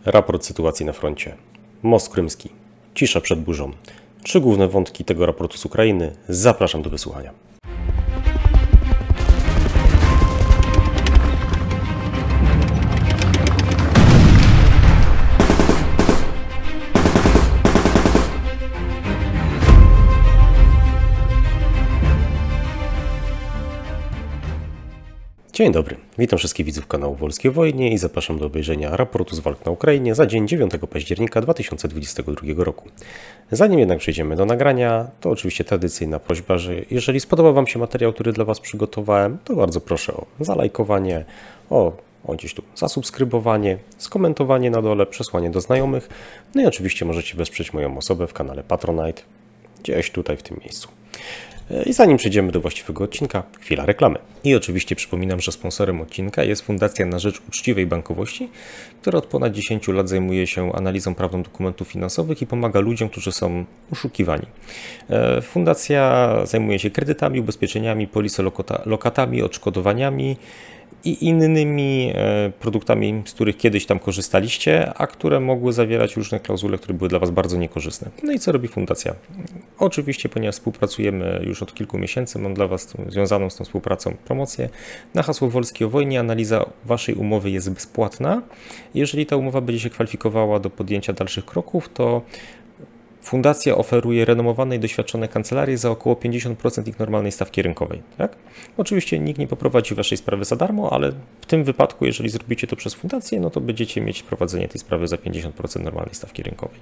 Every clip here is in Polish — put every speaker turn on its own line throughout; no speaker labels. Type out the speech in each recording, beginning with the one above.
Raport sytuacji na froncie. Most krymski. Cisza przed burzą. 3 główne wątki tego raportu z Ukrainy. Zapraszam do wysłuchania. Dzień dobry, witam wszystkich widzów kanału Wolski o Wojnie i zapraszam do obejrzenia raportu z walk na Ukrainie za dzień 9 października 2022 roku. Zanim jednak przejdziemy do nagrania, to oczywiście tradycyjna prośba, że jeżeli spodoba Wam się materiał, który dla Was przygotowałem, to bardzo proszę o zalajkowanie, o gdzieś tu zasubskrybowanie, skomentowanie na dole, przesłanie do znajomych, no i oczywiście możecie wesprzeć moją osobę w kanale Patronite, gdzieś tutaj w tym miejscu. I zanim przejdziemy do właściwego odcinka, chwila reklamy. I oczywiście przypominam, że sponsorem odcinka jest Fundacja na Rzecz Uczciwej Bankowości, która od ponad 10 lat zajmuje się analizą prawną dokumentów finansowych i pomaga ludziom, którzy są oszukiwani. Fundacja zajmuje się kredytami, ubezpieczeniami, polisolokatami, odszkodowaniami i innymi produktami, z których kiedyś tam korzystaliście, a które mogły zawierać różne klauzule, które były dla Was bardzo niekorzystne. No i co robi Fundacja? Oczywiście, ponieważ współpracujemy już od kilku miesięcy, mam dla Was związaną z tą współpracą promocję. Na hasło Wolski o Wojnie analiza Waszej umowy jest bezpłatna. Jeżeli ta umowa będzie się kwalifikowała do podjęcia dalszych kroków, to Fundacja oferuje renomowane i doświadczone kancelarie za około 50% ich normalnej stawki rynkowej. Tak? Oczywiście nikt nie poprowadzi Waszej sprawy za darmo, ale w tym wypadku, jeżeli zrobicie to przez Fundację, no to będziecie mieć prowadzenie tej sprawy za 50% normalnej stawki rynkowej.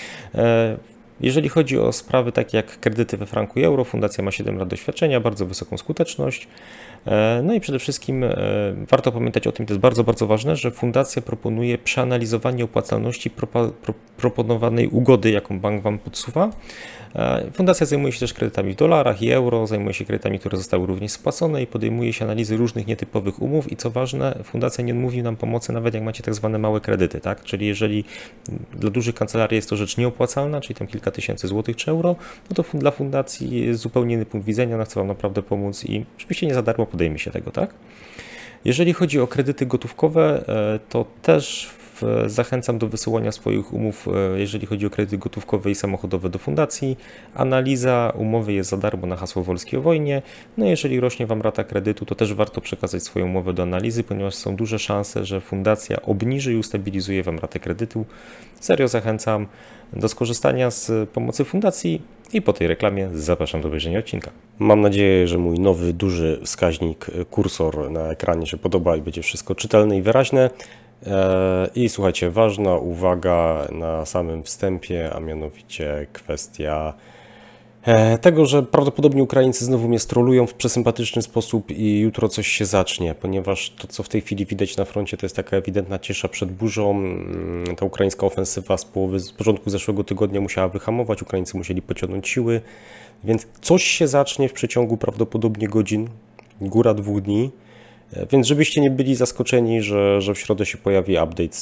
Jeżeli chodzi o sprawy takie jak kredyty we franku i euro, Fundacja ma 7 lat doświadczenia, bardzo wysoką skuteczność. No i przede wszystkim warto pamiętać o tym, to jest bardzo, bardzo ważne, że Fundacja proponuje przeanalizowanie opłacalności proponowanej ugody, jaką bank Wam podsuwa. Fundacja zajmuje się też kredytami w dolarach i euro, zajmuje się kredytami, które zostały również spłacone i podejmuje się analizy różnych nietypowych umów i co ważne, Fundacja nie odmówi nam pomocy nawet jak macie tak zwane małe kredyty, tak? Czyli jeżeli dla dużych kancelarii jest to rzecz nieopłacalna, czyli tam kilka tysięcy złotych czy euro, no to dla Fundacji jest zupełnie inny punkt widzenia, ona chce Wam naprawdę pomóc i oczywiście nie za darmo podejmie się tego, tak? Jeżeli chodzi o kredyty gotówkowe, to też zachęcam do wysyłania swoich umów, jeżeli chodzi o kredyty gotówkowe i samochodowe do Fundacji. Analiza umowy jest za darmo na hasło Wolski o Wojnie. No jeżeli rośnie Wam rata kredytu, to też warto przekazać swoją umowę do analizy, ponieważ są duże szanse, że Fundacja obniży i ustabilizuje Wam ratę kredytu. Serio zachęcam do skorzystania z pomocy Fundacji i po tej reklamie zapraszam do obejrzenia odcinka. Mam nadzieję, że mój nowy, duży wskaźnik, kursor na ekranie się podoba i będzie wszystko czytelne i wyraźne. I słuchajcie, ważna uwaga na samym wstępie, a mianowicie kwestia tego, że prawdopodobnie Ukraińcy znowu mnie strolują w przesympatyczny sposób i jutro coś się zacznie, ponieważ to, co w tej chwili widać na froncie, to jest taka ewidentna cisza przed burzą. Ta ukraińska ofensywa z początku zeszłego tygodnia musiała wyhamować, Ukraińcy musieli pociągnąć siły, więc coś się zacznie w przeciągu prawdopodobnie godzin, góra 2 dni. Więc żebyście nie byli zaskoczeni, że w środę się pojawi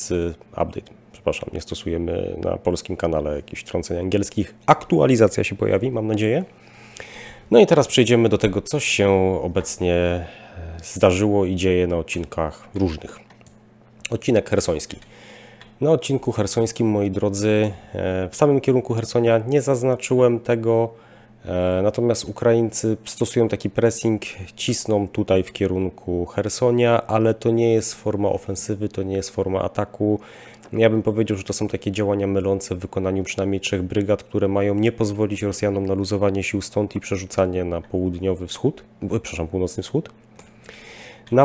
nie stosujemy na polskim kanale jakichś wtrąceń angielskich. Aktualizacja się pojawi, mam nadzieję. No i teraz przejdziemy do tego, co się obecnie zdarzyło i dzieje na odcinkach różnych. Odcinek chersoński. Na odcinku chersońskim, moi drodzy, w samym kierunku Chersonia nie zaznaczyłem tego, natomiast Ukraińcy stosują taki pressing, cisną tutaj w kierunku Chersonia, ale to nie jest forma ofensywy, to nie jest forma ataku. Ja bym powiedział, że to są takie działania mylące w wykonaniu przynajmniej 3 brygad, które mają nie pozwolić Rosjanom na luzowanie sił stąd i przerzucanie na północny wschód. Na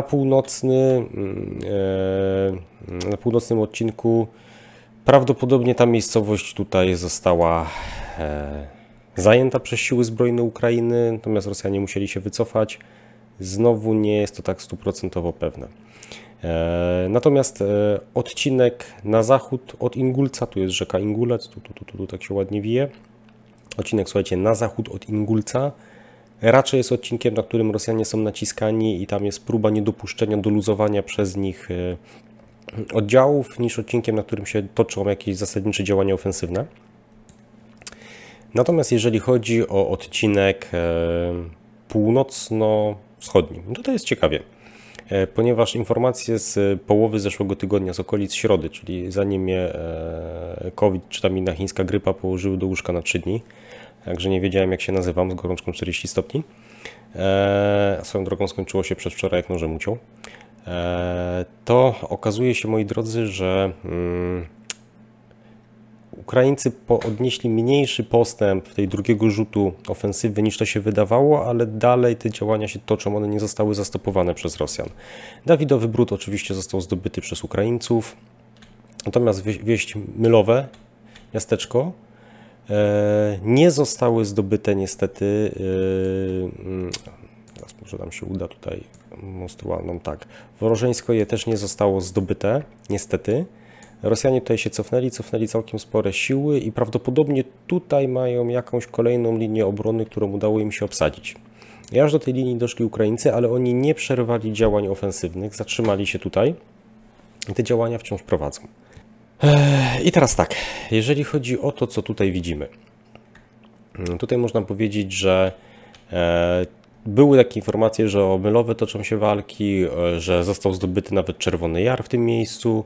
północnym odcinku prawdopodobnie ta miejscowość tutaj została zajęta przez siły zbrojne Ukrainy, natomiast Rosjanie musieli się wycofać. Znowu nie jest to tak 100% pewne. Natomiast odcinek na zachód od Ingulca, tu jest rzeka Ingulec, tu tak się ładnie wije. Odcinek, słuchajcie, na zachód od Ingulca raczej jest odcinkiem, na którym Rosjanie są naciskani i tam jest próba niedopuszczenia do luzowania przez nich oddziałów, niż odcinkiem, na którym się toczą jakieś zasadnicze działania ofensywne. Natomiast jeżeli chodzi o odcinek północno-wschodni, to jest ciekawie. ponieważ informacje z połowy zeszłego tygodnia, z okolic środy, czyli zanim mnie COVID czy tam inna chińska grypa położyły do łóżka na 3 dni, także nie wiedziałem jak się nazywam, z gorączką 40 stopni. Swoją drogą skończyło się przedwczoraj jak nożem uciął. To okazuje się, moi drodzy, że Ukraińcy odnieśli mniejszy postęp w tej drugiego rzutu ofensywy niż to się wydawało, ale dalej te działania się toczą, one nie zostały zastopowane przez Rosjan. Dawidowy Bród oczywiście został zdobyty przez Ukraińców, natomiast wieść Mylowe, miasteczko, nie zostały zdobyte niestety, teraz może nam się uda tutaj monstrualną, tak, Worożeńsko też nie zostało zdobyte niestety. Rosjanie tutaj się cofnęli całkiem spore siły i prawdopodobnie tutaj mają jakąś kolejną linię obrony, którą udało im się obsadzić. I aż do tej linii doszli Ukraińcy, ale oni nie przerwali działań ofensywnych, zatrzymali się tutaj i te działania wciąż prowadzą. I teraz tak, jeżeli chodzi o to, co tutaj widzimy. Tutaj można powiedzieć, że były takie informacje, że o Mylowe toczą się walki, że został zdobyty nawet Czerwony Jar w tym miejscu.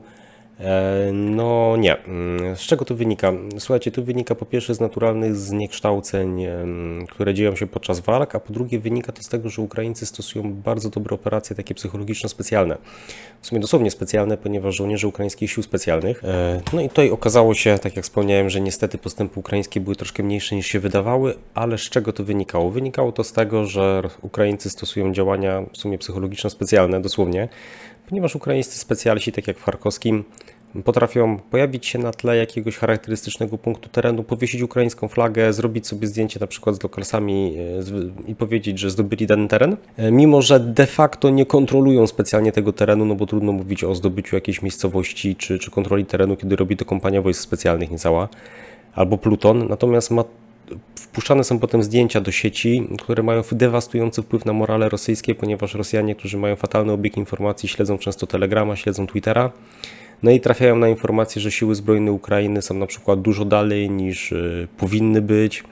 No nie. Z czego to wynika? Słuchajcie, to wynika po pierwsze z naturalnych zniekształceń, które dzieją się podczas walk, a po drugie wynika to z tego, że Ukraińcy stosują bardzo dobre operacje takie psychologiczno-specjalne. W sumie dosłownie specjalne, ponieważ żołnierze ukraińskich sił specjalnych. No i tutaj okazało się, tak jak wspomniałem, że niestety postępy ukraińskie były troszkę mniejsze niż się wydawały, ale z czego to wynikało? Wynikało to z tego, że Ukraińcy stosują działania w sumie psychologiczno-specjalne, dosłownie, ponieważ ukraińscy specjaliści, tak jak w Charkowskim, potrafią pojawić się na tle jakiegoś charakterystycznego punktu terenu, powiesić ukraińską flagę, zrobić sobie zdjęcie na przykład z lokalsami i powiedzieć, że zdobyli dany teren, mimo że de facto nie kontrolują specjalnie tego terenu, no bo trudno mówić o zdobyciu jakiejś miejscowości czy kontroli terenu, kiedy robi to kompania wojsk specjalnych niecała, albo pluton, natomiast wpuszczane są potem zdjęcia do sieci, które mają dewastujący wpływ na morale rosyjskie, ponieważ Rosjanie, którzy mają fatalny obieg informacji, śledzą często Telegrama, śledzą Twittera, no i trafiają na informację, że siły zbrojne Ukrainy są na przykład dużo dalej niż powinny być,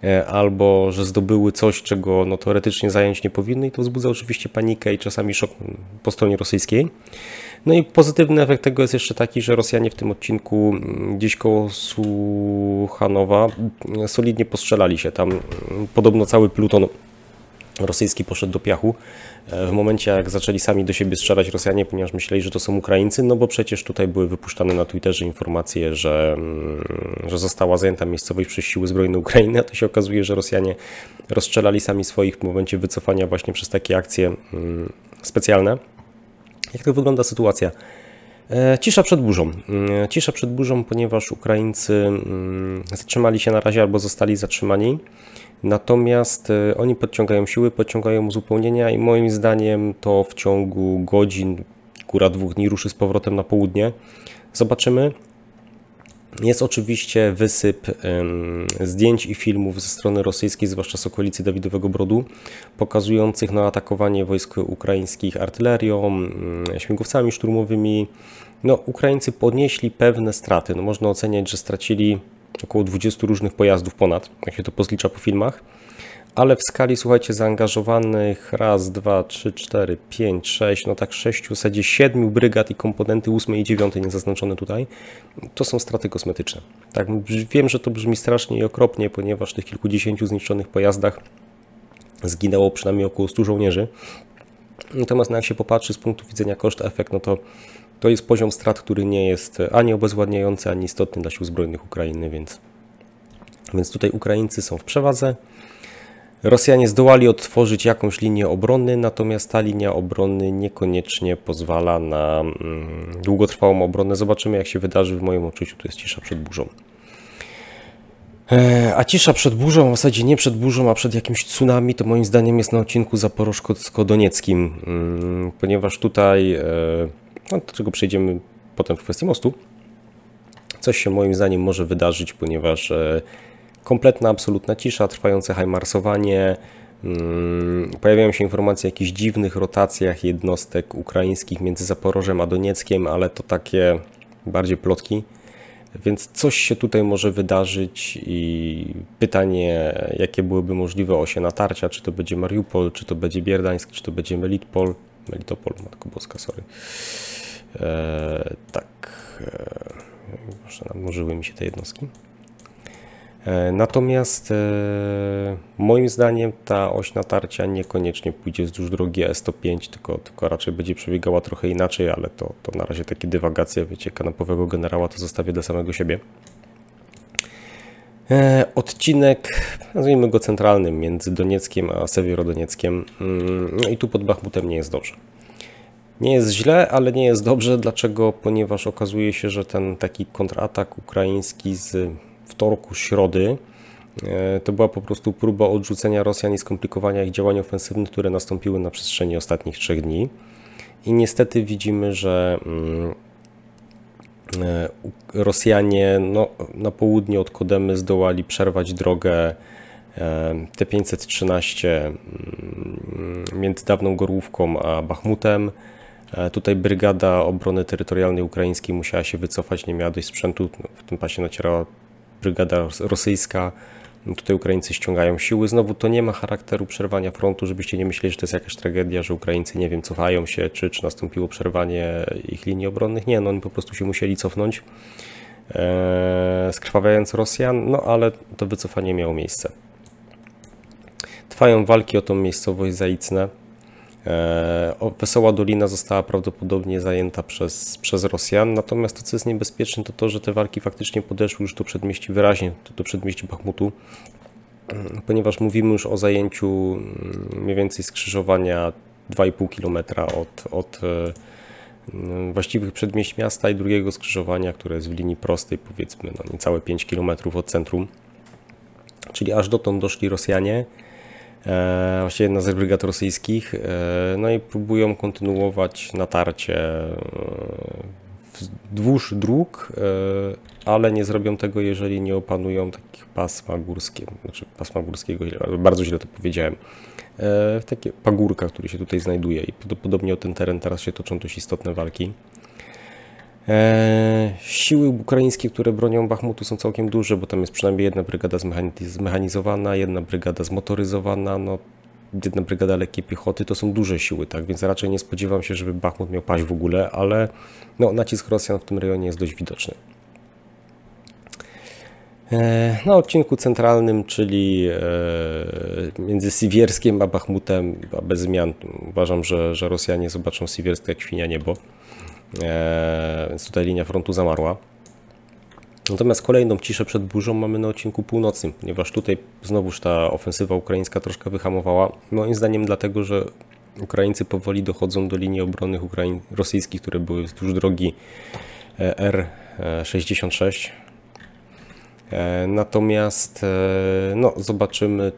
albo że zdobyły coś, czego no, teoretycznie zająć nie powinny, i to wzbudza oczywiście panikę i czasami szok po stronie rosyjskiej. No i pozytywny efekt tego jest jeszcze taki, że Rosjanie w tym odcinku gdzieś koło Słuchanowa solidnie postrzelali się. Tam podobno cały pluton rosyjski poszedł do piachu w momencie, jak zaczęli sami do siebie strzelać Rosjanie, ponieważ myśleli, że to są Ukraińcy, no bo przecież tutaj były wypuszczane na Twitterze informacje, że została zajęta miejscowość przez siły zbrojne Ukrainy, a to się okazuje, że Rosjanie rozstrzelali sami swoich w momencie wycofania właśnie przez takie akcje specjalne. Jak to wygląda sytuacja? Cisza przed burzą. Cisza przed burzą, ponieważ Ukraińcy zatrzymali się na razie albo zostali zatrzymani. Natomiast oni podciągają siły, podciągają uzupełnienia i moim zdaniem to w ciągu godzin, góra 2 dni ruszy z powrotem na południe. Zobaczymy. Jest oczywiście wysyp zdjęć i filmów ze strony rosyjskiej, zwłaszcza z okolicy Dawidowego Brodu, pokazujących na atakowanie wojsk ukraińskich artylerią, śmigłowcami szturmowymi. No, Ukraińcy podnieśli pewne straty. No, można oceniać, że stracili około 20 różnych pojazdów ponad, jak się to pozlicza po filmach. Ale w skali, słuchajcie, zaangażowanych raz, 2, 3, 4, 5, 6, no tak 6, w zasadzie 7 brygad i komponenty 8 i 9 niezaznaczone tutaj, to są straty kosmetyczne. Tak, wiem, że to brzmi strasznie i okropnie, ponieważ w tych kilkudziesięciu zniszczonych pojazdach zginęło przynajmniej około 100 żołnierzy. Natomiast jak się popatrzy z punktu widzenia koszt-efekt, no to jest poziom strat, który nie jest ani obezwładniający, ani istotny dla sił zbrojnych Ukrainy, więc tutaj Ukraińcy są w przewadze. Rosjanie zdołali odtworzyć jakąś linię obrony, natomiast ta linia obrony niekoniecznie pozwala na długotrwałą obronę. Zobaczymy, jak się wydarzy. W moim odczuciu to jest cisza przed burzą. A cisza przed burzą, w zasadzie nie przed burzą, a przed jakimś tsunami, to moim zdaniem jest na odcinku zaporożsko-donieckim, ponieważ tutaj, no, do czego przejdziemy potem w kwestii mostu, coś się moim zdaniem może wydarzyć, ponieważ kompletna, absolutna cisza, trwające hajmarsowanie, pojawiają się informacje o jakichś dziwnych rotacjach jednostek ukraińskich między Zaporożem a Donieckiem, ale to takie bardziej plotki, więc coś się tutaj może wydarzyć i pytanie, jakie byłyby możliwe osie natarcia, czy to będzie Mariupol, czy to będzie Bierdańsk, czy to będzie Melitopol, Melitopol, Matko Boska, sorry. Tak, może namnożyły mi się te jednostki. Natomiast moim zdaniem ta oś natarcia niekoniecznie pójdzie wzdłuż drogi S105, tylko raczej będzie przebiegała trochę inaczej, ale to na razie takie dywagacje, wiecie, kanapowego generała to zostawię dla samego siebie. Odcinek, nazwijmy go centralnym, między Donieckiem a Sewierodonieckiem. No i tu pod Bachmutem nie jest dobrze. Nie jest źle, ale nie jest dobrze. Dlaczego? Ponieważ okazuje się, że ten taki kontratak ukraiński z wtorku, środy, to była po prostu próba odrzucenia Rosjan i skomplikowania ich działań ofensywnych, które nastąpiły na przestrzeni ostatnich 3 dni. I niestety widzimy, że Rosjanie na południe od Kodemy zdołali przerwać drogę T-513 między dawną Gorłówką a Bachmutem. Tutaj Brygada Obrony Terytorialnej Ukraińskiej musiała się wycofać, nie miała dość sprzętu. W tym pasie nacierała brygada rosyjska. Tutaj Ukraińcy ściągają siły. Znowu to nie ma charakteru przerwania frontu, żebyście nie myśleli, że to jest jakaś tragedia, że Ukraińcy, nie wiem, cofają się, czy nastąpiło przerwanie ich linii obronnych. Nie, no oni po prostu się musieli cofnąć, skrwawiając Rosjan, no ale to wycofanie miało miejsce. Trwają walki o tą miejscowość Zaicne. Wesoła Dolina została prawdopodobnie zajęta przez Rosjan, natomiast to, co jest niebezpieczne, to to, że te walki faktycznie podeszły już do przedmieści, wyraźnie do przedmieści Bachmutu, ponieważ mówimy już o zajęciu mniej więcej skrzyżowania 2,5 km od właściwych przedmieść miasta i drugiego skrzyżowania, które jest w linii prostej, powiedzmy niecałe 5 km od centrum, czyli aż dotąd doszli Rosjanie. Właściwie jedna z brygad rosyjskich, no i próbują kontynuować natarcie wzdłuż dróg, ale nie zrobią tego, jeżeli nie opanują takich pasma górskiego, znaczy pasma górskiego, bardzo źle to powiedziałem, takie pagórka, który się tutaj znajduje i prawdopodobnie o ten teren teraz się toczą dość istotne walki. Siły ukraińskie, które bronią Bachmutu, są całkiem duże, bo tam jest przynajmniej jedna brygada zmechanizowana, jedna brygada zmotoryzowana, jedna brygada lekkiej piechoty. To są duże siły, tak? Więc raczej nie spodziewam się, żeby Bachmut miał paść w ogóle, ale nacisk Rosjan w tym rejonie jest dość widoczny. Na odcinku centralnym, czyli między Siwierskiem a Bachmutem, a bez zmian, uważam, że Rosjanie zobaczą Siwiersk jak świnia niebo. Więc tutaj linia frontu zamarła. Natomiast kolejną ciszę przed burzą mamy na odcinku północnym, ponieważ tutaj znowuż ta ofensywa ukraińska troszkę wyhamowała. Moim zdaniem dlatego, że Ukraińcy powoli dochodzą do linii obrony rosyjskich, które były wzdłuż drogi R66. Natomiast zobaczymy,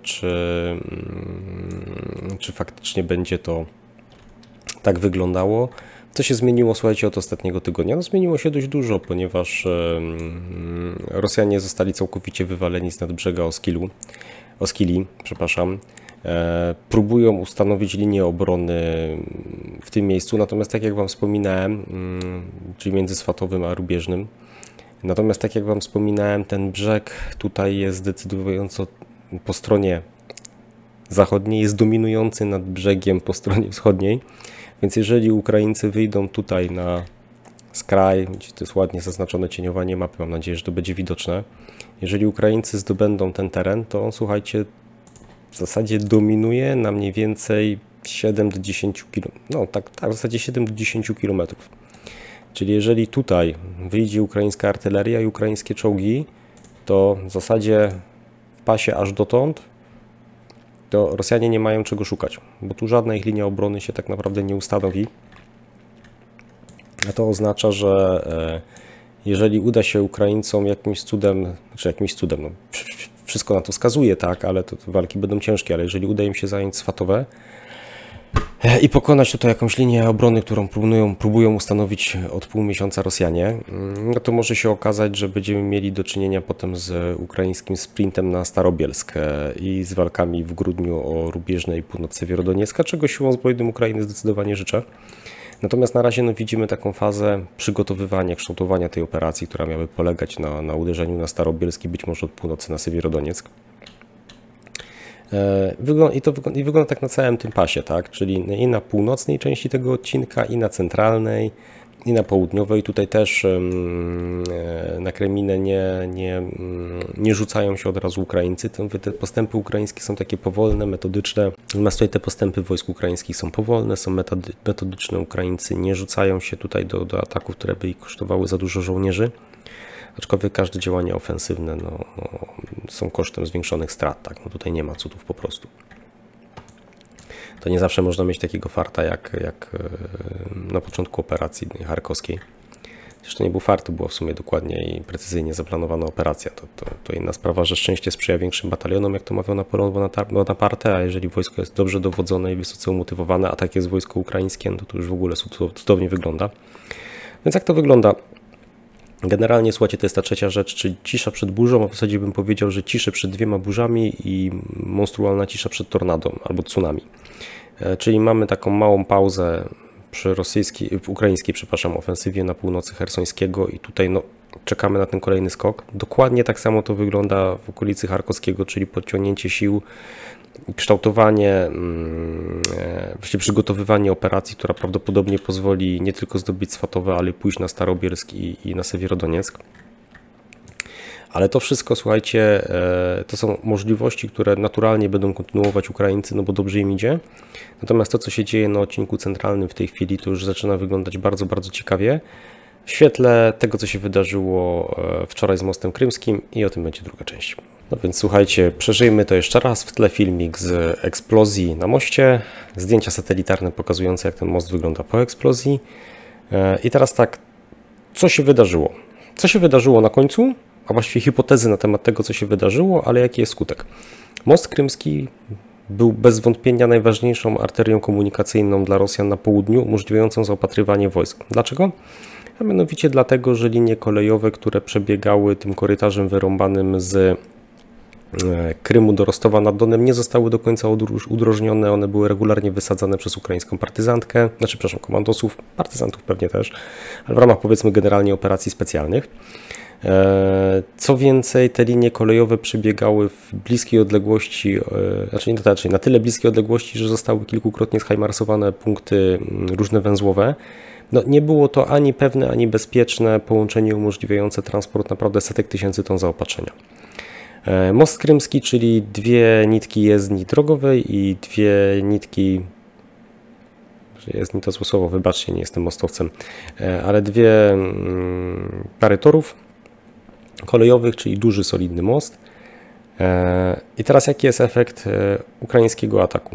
czy faktycznie będzie to tak wyglądało. Co się zmieniło, słuchajcie, od ostatniego tygodnia? Zmieniło się dość dużo, ponieważ Rosjanie zostali całkowicie wywaleni z nadbrzega Oskili, przepraszam. Próbują ustanowić linię obrony w tym miejscu, natomiast tak jak Wam wspominałem, czyli między Swatowym a Rubieżnym, natomiast tak jak Wam wspominałem, ten brzeg tutaj jest zdecydująco po stronie zachodniej, jest dominujący nad brzegiem po stronie wschodniej. Więc jeżeli Ukraińcy wyjdą tutaj na skraj, gdzie to jest ładnie zaznaczone cieniowanie mapy, mam nadzieję, że to będzie widoczne. Jeżeli Ukraińcy zdobędą ten teren, to on, słuchajcie, w zasadzie dominuje na mniej więcej 7 do 10 km. W zasadzie 7 do 10 km. Czyli jeżeli tutaj wyjdzie ukraińska artyleria i ukraińskie czołgi, to w zasadzie w pasie aż dotąd to Rosjanie nie mają czego szukać, bo tu żadna ich linia obrony się tak naprawdę nie ustanowi. A to oznacza, że jeżeli uda się Ukraińcom jakimś cudem, wszystko na to wskazuje, tak, ale to walki będą ciężkie, ale jeżeli uda im się zająć Swatowe i pokonać tutaj jakąś linię obrony, którą próbują ustanowić od pół miesiąca Rosjanie, no to może się okazać, że będziemy mieli do czynienia potem z ukraińskim sprintem na Starobielsk i z walkami w grudniu o Rubieżne i północ Sewierodoniecka, czego siłom zbrojnym Ukrainy zdecydowanie życzę. Natomiast na razie widzimy taką fazę przygotowywania, kształtowania tej operacji, która miałaby polegać na uderzeniu na Starobielsk i być może od północy na Sewierodonieck. I wygląda tak na całym tym pasie, tak? Czyli i na północnej części tego odcinka, i na centralnej, i na południowej. Tutaj też na Kreminę nie rzucają się od razu Ukraińcy. Te postępy ukraińskie są takie powolne, metodyczne. Natomiast tutaj te postępy wojsk ukraińskich są powolne, są metodyczne. Ukraińcy nie rzucają się tutaj do ataków, które by ich kosztowały za dużo żołnierzy. Aczkolwiek każde działania ofensywne są kosztem zwiększonych strat. Tak? No tutaj nie ma cudów po prostu. To nie zawsze można mieć takiego farta jak na początku operacji charkowskiej. Zresztą nie był fart, to była w sumie dokładnie i precyzyjnie zaplanowana operacja. To inna sprawa, że szczęście sprzyja większym batalionom, jak to mawiał Napoleon Bonaparte, a jeżeli wojsko jest dobrze dowodzone i wysoce umotywowane, a tak jest wojsko ukraińskie, no to już w ogóle cudownie wygląda. Więc jak to wygląda? Generalnie, słuchajcie, to jest ta trzecia rzecz, czyli cisza przed burzą, a w zasadzie bym powiedział, że ciszę przed 2 burzami i monstrualna cisza przed tornadą albo tsunami. Czyli mamy taką małą pauzę przy ukraińskiej, ofensywie na północy Chersońskiego i tutaj czekamy na ten kolejny skok. Dokładnie tak samo to wygląda w okolicy Charkowskiego, czyli podciągnięcie sił, kształtowanie, właściwie przygotowywanie operacji, która prawdopodobnie pozwoli nie tylko zdobyć Swatowe, ale pójść na Starobielsk i na Sewierodoniec. Ale to wszystko, słuchajcie, to są możliwości, które naturalnie będą kontynuować Ukraińcy, no bo dobrze im idzie. Natomiast to, co się dzieje na odcinku centralnym w tej chwili, to już zaczyna wyglądać bardzo, bardzo ciekawie. W świetle tego, co się wydarzyło wczoraj z Mostem Krymskim i o tym będzie druga część. No więc słuchajcie, przeżyjmy to jeszcze raz. W tle filmik z eksplozji na moście, zdjęcia satelitarne pokazujące, jak ten most wygląda po eksplozji. I teraz tak, co się wydarzyło? Co się wydarzyło na końcu? A właściwie hipotezy na temat tego, co się wydarzyło, ale jaki jest skutek. Most krymski był bez wątpienia najważniejszą arterią komunikacyjną dla Rosjan na południu, umożliwiającą zaopatrywanie wojsk. Dlaczego? A mianowicie dlatego, że linie kolejowe, które przebiegały tym korytarzem wyrąbanym z Krymu do Rostowa nad Donem, nie zostały do końca udrożnione. One były regularnie wysadzane przez ukraińską partyzantkę, komandosów, partyzantów pewnie też, ale w ramach, powiedzmy, generalnie operacji specjalnych. Co więcej, te linie kolejowe przebiegały w bliskiej odległości, na tyle bliskiej odległości, że zostały kilkukrotnie zhajmarsowane punkty różne węzłowe. No, nie było to ani pewne, ani bezpieczne połączenie umożliwiające transport naprawdę setek tysięcy ton zaopatrzenia. Most krymski, czyli 2 nitki jezdni drogowej i 2 nitki, jest mi to złe słowo, wybaczcie, nie jestem mostowcem, ale 2 pary torów kolejowych, czyli duży, solidny most. I teraz jaki jest efekt ukraińskiego ataku?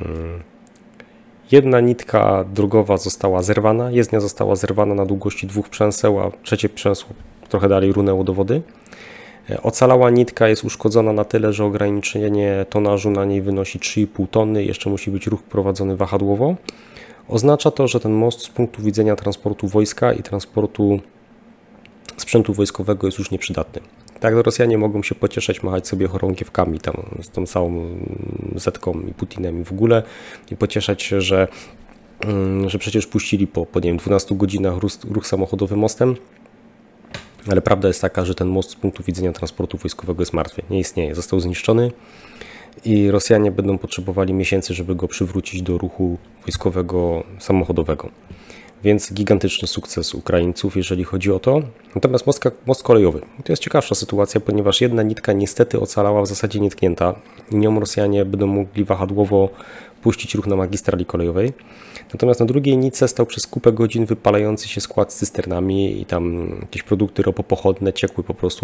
Jedna nitka drogowa została zerwana, jezdnia została zerwana na długości 2 przęseł, a trzecie przęsło trochę dalej runęło do wody. Ocalała nitka jest uszkodzona na tyle, że ograniczenie tonażu na niej wynosi 3,5 tony, jeszcze musi być ruch prowadzony wahadłowo. Oznacza to, że ten most z punktu widzenia transportu wojska i transportu sprzętu wojskowego jest już nieprzydatny. Tak, Rosjanie mogą się pocieszać, machać sobie chorągiewkami tam z tą całą Zetką i Putinem i w ogóle i pocieszać się, że przecież puścili po nie wiem, 12 godzinach ruch samochodowy mostem. Ale prawda jest taka, że ten most z punktu widzenia transportu wojskowego jest martwy, nie istnieje, został zniszczony i Rosjanie będą potrzebowali miesięcy, żeby go przywrócić do ruchu wojskowego, samochodowego. Więc gigantyczny sukces Ukraińców, jeżeli chodzi o to. Natomiast most kolejowy. To jest ciekawsza sytuacja, ponieważ jedna nitka niestety ocalała w zasadzie nietknięta i nią Rosjanie będą mogli wahadłowo puścić ruch na magistrali kolejowej. Natomiast na drugiej nitce stał przez kupę godzin wypalający się skład z cysternami i tam jakieś produkty ropopochodne ciekły po prostu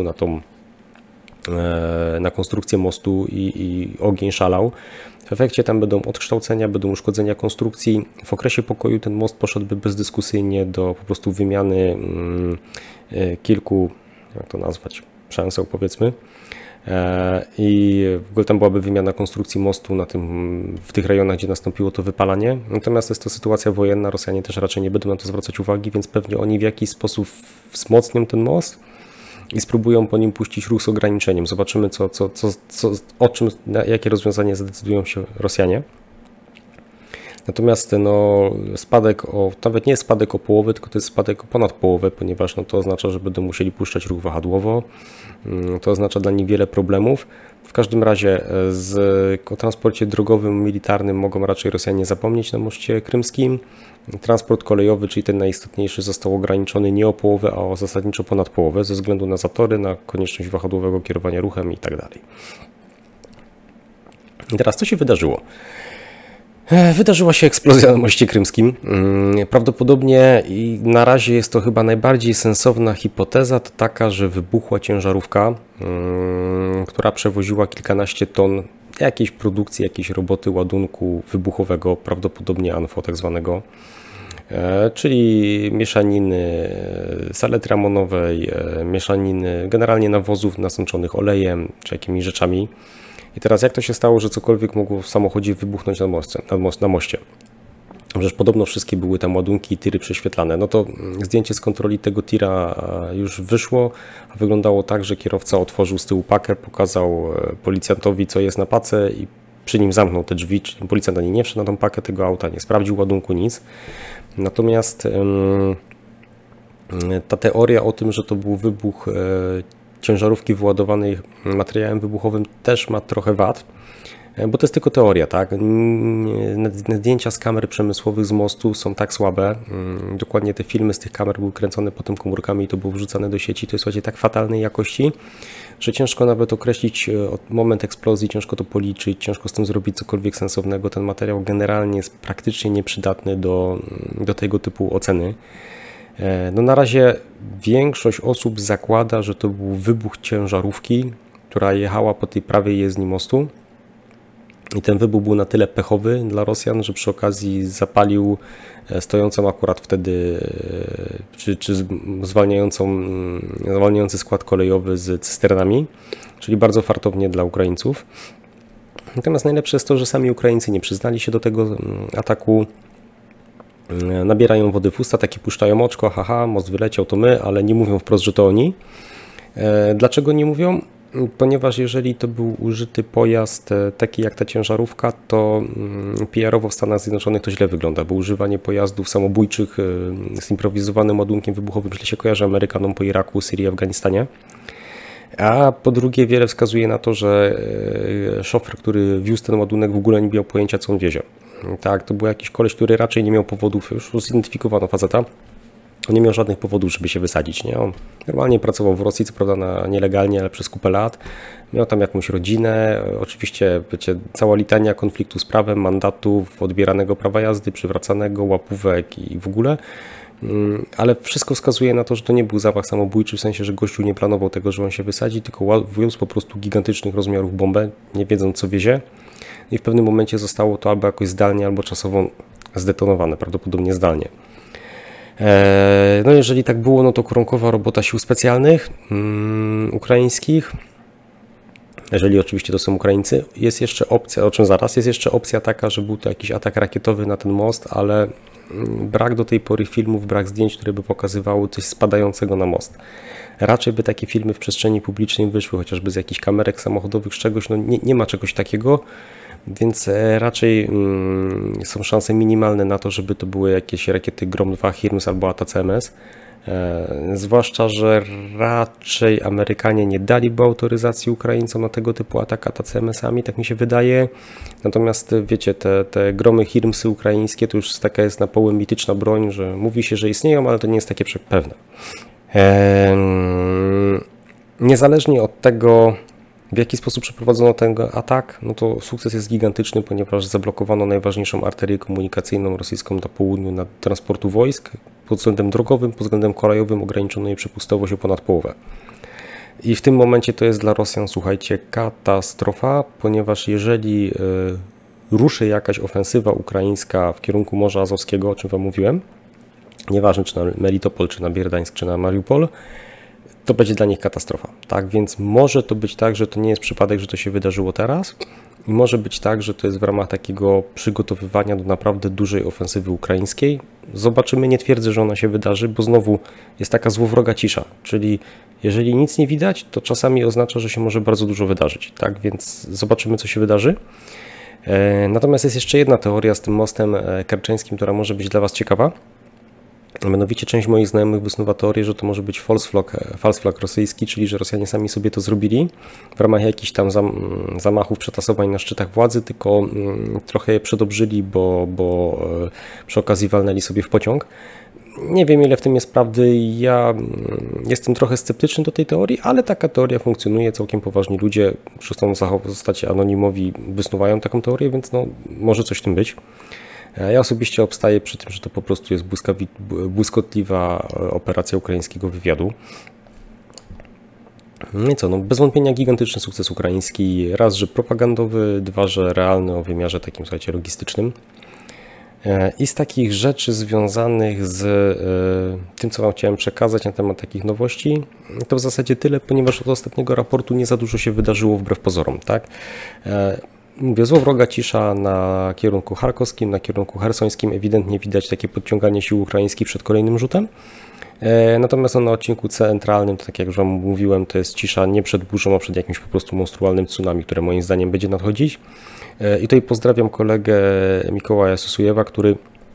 na konstrukcję mostu i ogień szalał. W efekcie tam będą odkształcenia, będą uszkodzenia konstrukcji. W okresie pokoju ten most poszedłby bezdyskusyjnie do po prostu wymiany kilku, jak to nazwać, przęseł powiedzmy. I w ogóle tam byłaby wymiana konstrukcji mostu w tych rejonach, gdzie nastąpiło to wypalanie. Natomiast jest to sytuacja wojenna, Rosjanie też raczej nie będą na to zwracać uwagi, więc pewnie oni w jakiś sposób wzmocnią ten most i spróbują po nim puścić ruch z ograniczeniem. Zobaczymy, jakie rozwiązanie zdecydują się Rosjanie. Natomiast no, nawet nie jest spadek o połowę, tylko to jest spadek o ponad połowę, ponieważ no, to oznacza, że będą musieli puszczać ruch wahadłowo. To oznacza dla nich wiele problemów. W każdym razie o transporcie drogowym, militarnym mogą raczej Rosjanie zapomnieć na moście krymskim. Transport kolejowy, czyli ten najistotniejszy, został ograniczony nie o połowę, a zasadniczo ponad połowę ze względu na zatory, na konieczność wahadłowego kierowania ruchem i tak dalej. I teraz co się wydarzyło? Wydarzyła się eksplozja na moście krymskim. Prawdopodobnie i na razie jest to chyba najbardziej sensowna hipoteza, to taka, że wybuchła ciężarówka, która przewoziła kilkanaście ton jakiejś produkcji, jakiejś roboty ładunku wybuchowego, prawdopodobnie ANFO tak zwanego, czyli mieszaniny saletry amonowej, mieszaniny generalnie nawozów nasączonych olejem czy jakimiś rzeczami. I teraz jak to się stało, że cokolwiek mogło w samochodzie wybuchnąć na moście? Przecież podobno wszystkie były tam ładunki i tiry prześwietlane. No to zdjęcie z kontroli tego tira już wyszło, a wyglądało tak, że kierowca otworzył z tyłu pakę, pokazał policjantowi, co jest na pace i przy nim zamknął te drzwi. Czyli policjant ani nie wszedł na tą pakę tego auta, nie sprawdził ładunku, nic. Natomiast ta teoria o tym, że to był wybuch ciężarówki wyładowanej materiałem wybuchowym, też ma trochę wad, bo to jest tylko teoria, tak? Zdjęcia z kamer przemysłowych z mostu są tak słabe, dokładnie te filmy z tych kamer były kręcone potem komórkami i to było wrzucane do sieci, to jest słuchajcie, tak fatalnej jakości, że ciężko nawet określić moment eksplozji, ciężko to policzyć, ciężko z tym zrobić cokolwiek sensownego. Ten materiał generalnie jest praktycznie nieprzydatny do tego typu oceny. No na razie większość osób zakłada, że to był wybuch ciężarówki, która jechała po tej prawej jezdni mostu i ten wybuch był na tyle pechowy dla Rosjan, że przy okazji zapalił stojącą akurat wtedy czy zwalniający skład kolejowy z cysternami, czyli bardzo fartownie dla Ukraińców. Natomiast najlepsze jest to, że sami Ukraińcy nie przyznali się do tego ataku. Nabierają wody w usta, taki puszczają oczko, haha, most wyleciał, to my, ale nie mówią wprost, że to oni. Dlaczego nie mówią? Ponieważ jeżeli to był użyty pojazd taki jak ta ciężarówka, to PR-owo w Stanach Zjednoczonych to źle wygląda, bo używanie pojazdów samobójczych z improwizowanym ładunkiem wybuchowym źle się kojarzy Amerykanom po Iraku, Syrii i Afganistanie. A po drugie wiele wskazuje na to, że szofer, który wiózł ten ładunek, w ogóle nie miał pojęcia, co on wiezie. Tak, to był jakiś koleś, który raczej nie miał powodów, już zidentyfikowano faceta, on nie miał żadnych powodów, żeby się wysadzić. Nie? On normalnie pracował w Rosji, co prawda nielegalnie, ale przez kupę lat. Miał tam jakąś rodzinę, oczywiście wiecie, cała litania konfliktu z prawem, mandatów, odbieranego prawa jazdy, przywracanego, łapówek i w ogóle. Ale wszystko wskazuje na to, że to nie był zamach samobójczy, w sensie, że gościu nie planował tego, że on się wysadzi, tylko wiózł po prostu gigantycznych rozmiarów bombę, nie wiedząc co wiezie. I w pewnym momencie zostało to albo jakoś zdalnie, albo czasowo zdetonowane, prawdopodobnie zdalnie. No jeżeli tak było, no to koronkowa robota sił specjalnych ukraińskich, jeżeli oczywiście to są Ukraińcy. Jest jeszcze opcja, o czym zaraz, jest jeszcze opcja taka, że był to jakiś atak rakietowy na ten most, ale brak do tej pory filmów, brak zdjęć, które by pokazywały coś spadającego na most. Raczej by takie filmy w przestrzeni publicznej wyszły, chociażby z jakichś kamerek samochodowych, z czegoś, no nie ma czegoś takiego, więc raczej są szanse minimalne na to, żeby to były jakieś rakiety Grom 2 HIMARS albo ATACMS. Zwłaszcza, że raczej Amerykanie nie daliby autoryzacji Ukraińcom na tego typu atak ATACMS-ami, tak mi się wydaje. Natomiast wiecie, te gromy HIMARSy ukraińskie to już taka jest na poły mityczna broń, że mówi się, że istnieją, ale to nie jest takie pewne. Niezależnie od tego, w jaki sposób przeprowadzono ten atak, no to sukces jest gigantyczny, ponieważ zablokowano najważniejszą arterię komunikacyjną rosyjską na południu na transportu wojsk. Pod względem drogowym, pod względem kolejowym ograniczono jej przepustowość o ponad połowę. I w tym momencie to jest dla Rosjan, słuchajcie, katastrofa, ponieważ jeżeli ruszy jakaś ofensywa ukraińska w kierunku Morza Azowskiego, o czym wam mówiłem, nieważne czy na Melitopol, czy na Bierdańsk, czy na Mariupol, to będzie dla nich katastrofa. Tak więc może to być tak, że to nie jest przypadek, że to się wydarzyło teraz i może być tak, że to jest w ramach takiego przygotowywania do naprawdę dużej ofensywy ukraińskiej. Zobaczymy, nie twierdzę, że ona się wydarzy, bo znowu jest taka złowroga cisza, czyli jeżeli nic nie widać, to czasami oznacza, że się może bardzo dużo wydarzyć. Tak więc zobaczymy, co się wydarzy. Natomiast jest jeszcze jedna teoria z tym mostem kerczeńskim, która może być dla Was ciekawa. Mianowicie część moich znajomych wysnuwa teorię, że to może być false flag rosyjski, czyli że Rosjanie sami sobie to zrobili w ramach jakichś tam zamachów, przetasowań na szczytach władzy, tylko trochę je przedobrzyli, bo przy okazji walnęli sobie w pociąg. Nie wiem, ile w tym jest prawdy. Ja jestem trochę sceptyczny do tej teorii, ale taka teoria funkcjonuje. Całkiem poważni ludzie, chcą zostać anonimowi, wysnuwają taką teorię, więc no, może coś w tym być. Ja osobiście obstaję przy tym, że to po prostu jest błyskotliwa operacja ukraińskiego wywiadu. No i co, no bez wątpienia gigantyczny sukces ukraiński. Raz, że propagandowy, dwa, że realny o wymiarze takim, słuchajcie, logistycznym. I z takich rzeczy związanych z tym, co Wam chciałem przekazać na temat takich nowości, to w zasadzie tyle, ponieważ od ostatniego raportu nie za dużo się wydarzyło wbrew pozorom, tak? Mówię, złowroga cisza na kierunku charkowskim, na kierunku hersońskim. Ewidentnie widać takie podciąganie sił ukraińskich przed kolejnym rzutem. Natomiast na odcinku centralnym, to tak jak już Wam mówiłem, to jest cisza nie przed burzą, a przed jakimś po prostu monstrualnym tsunami, które moim zdaniem będzie nadchodzić. I tutaj pozdrawiam kolegę Mikołaja Susujewa, który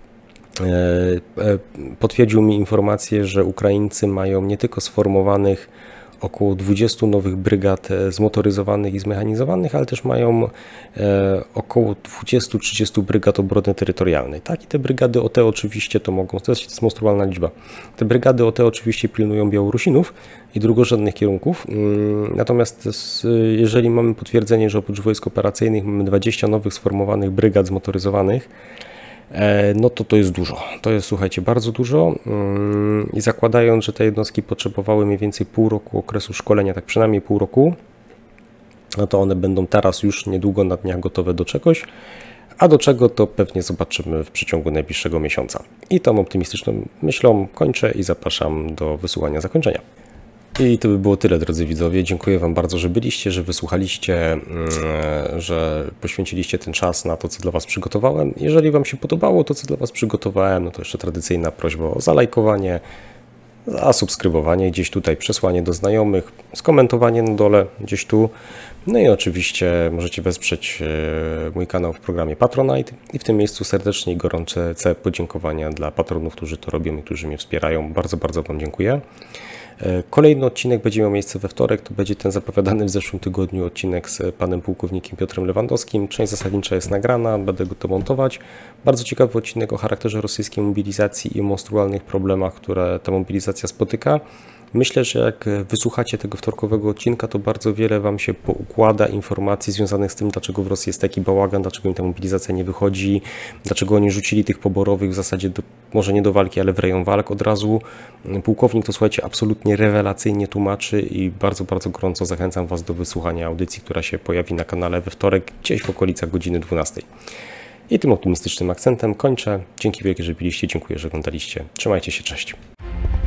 potwierdził mi informację, że Ukraińcy mają nie tylko sformowanych około 20 nowych brygad zmotoryzowanych i zmechanizowanych, ale też mają około 20-30 brygad obrony terytorialnej. Tak, i te brygady OT oczywiście to mogą, to jest monstrualna liczba. Te brygady OT oczywiście pilnują Białorusinów i drugorzędnych kierunków. Natomiast jeżeli mamy potwierdzenie, że oprócz wojsk operacyjnych mamy 20 nowych sformowanych brygad zmotoryzowanych, no to jest dużo. To jest, słuchajcie, bardzo dużo i zakładając, że te jednostki potrzebowały mniej więcej pół roku okresu szkolenia, tak przynajmniej pół roku, no to one będą teraz już niedługo na dniach gotowe do czegoś, a do czego to pewnie zobaczymy w przeciągu najbliższego miesiąca. I tą optymistyczną myślą kończę i zapraszam do wysłuchania zakończenia. I to by było tyle, drodzy widzowie. Dziękuję Wam bardzo, że byliście, że wysłuchaliście, że poświęciliście ten czas na to, co dla Was przygotowałem. Jeżeli Wam się podobało to, co dla Was przygotowałem, no to jeszcze tradycyjna prośba o zalajkowanie, zasubskrybowanie, gdzieś tutaj przesłanie do znajomych, skomentowanie na dole, gdzieś tu. No i oczywiście możecie wesprzeć mój kanał w programie Patronite i w tym miejscu serdecznie i gorące podziękowania dla patronów, którzy to robią i którzy mnie wspierają. Bardzo, bardzo Wam dziękuję. Kolejny odcinek będzie miał miejsce we wtorek, to będzie ten zapowiadany w zeszłym tygodniu odcinek z panem pułkownikiem Piotrem Lewandowskim. Część zasadnicza jest nagrana, będę go to montować. Bardzo ciekawy odcinek o charakterze rosyjskiej mobilizacji i monstrualnych problemach, które ta mobilizacja spotyka. Myślę, że jak wysłuchacie tego wtorkowego odcinka, to bardzo wiele Wam się poukłada informacji związanych z tym, dlaczego w Rosji jest taki bałagan, dlaczego im ta mobilizacja nie wychodzi, dlaczego oni rzucili tych poborowych w zasadzie może nie do walki, ale w rejon walk od razu. Pułkownik to, słuchajcie, absolutnie rewelacyjnie tłumaczy i bardzo, bardzo gorąco zachęcam Was do wysłuchania audycji, która się pojawi na kanale we wtorek, gdzieś w okolicach godziny 12. I tym optymistycznym akcentem kończę. Dzięki wielkie, że byliście, dziękuję, że oglądaliście. Trzymajcie się, cześć.